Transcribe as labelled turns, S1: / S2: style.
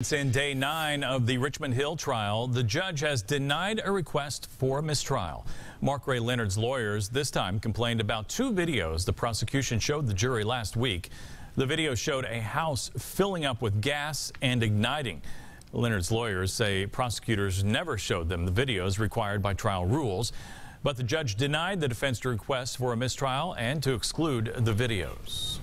S1: In day 9 of the Richmond Hill trial, the judge has denied a request for a mistrial. Ray Leonard's lawyers this time complained about 2 videos the prosecution showed the jury last week. The video showed a house filling up with gas and igniting. Leonard's lawyers say prosecutors never showed them the videos required by trial rules, but the judge denied the defense request for a mistrial and to exclude the videos.